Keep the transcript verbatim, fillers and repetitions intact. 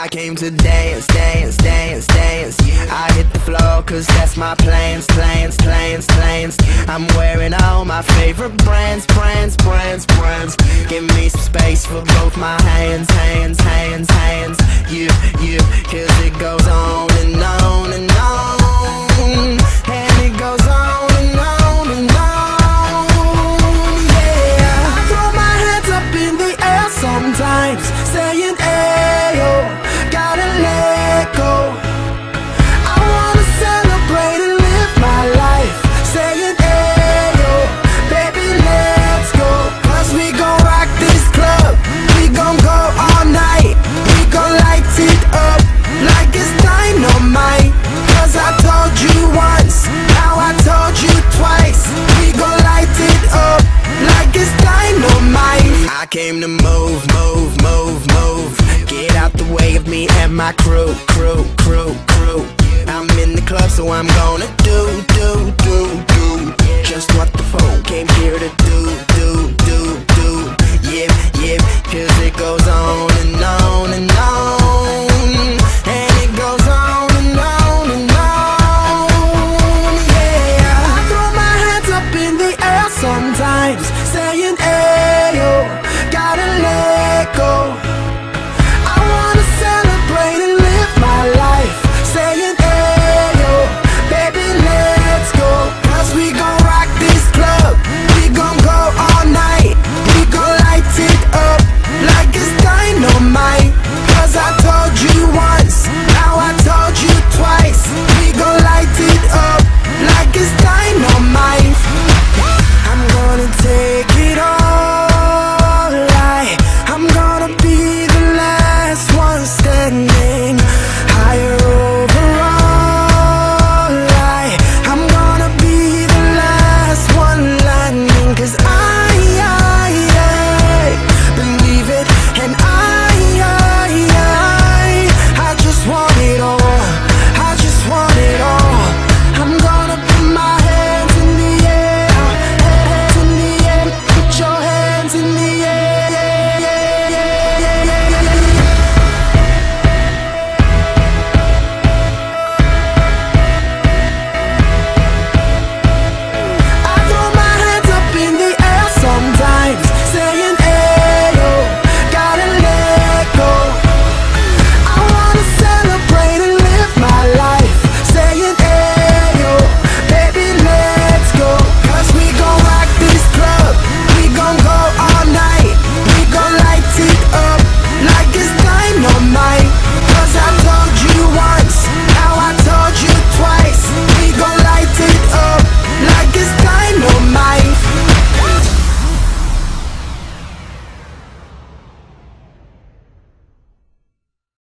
I came to dance, dance, dance, dance. I hit the floor cause that's my plans, plans, plans, plans. I'm wearing all my favorite brands, brands, brands, brands. Give me some space for both my hands, hands, hands, hands. You, you, cause it goes on and on and on. And it goes on and on and on. Yeah, I throw my hands up in the air sometimes, saying ayo, gotta let go. I wanna celebrate and live my life, saying ayo, baby let's go. Cause we gon' rock this club, we gon' go all night. We gon' light it up like it's dynamite. Cause I told you once, now I told you twice. We gon' light it up like it's dynamite. I came to move, move, move, move. Get out the way of me and my crew, crew, crew, crew. I'm in the club so I'm gonna do, do, do, do just what the folk came here to do, do, do, do. Yep, yep, cause it goes on and on and on. And it goes on and on and on. Yeah, I throw my hands up in the air sometimes, saying ayo, gotta let go. I wanna celebrate and live my life, saying ayo, baby let's go. Cause we gon' rock this club, we gon' go all night. We gon' light it up like it's dynamite. Cause I told you once, now I told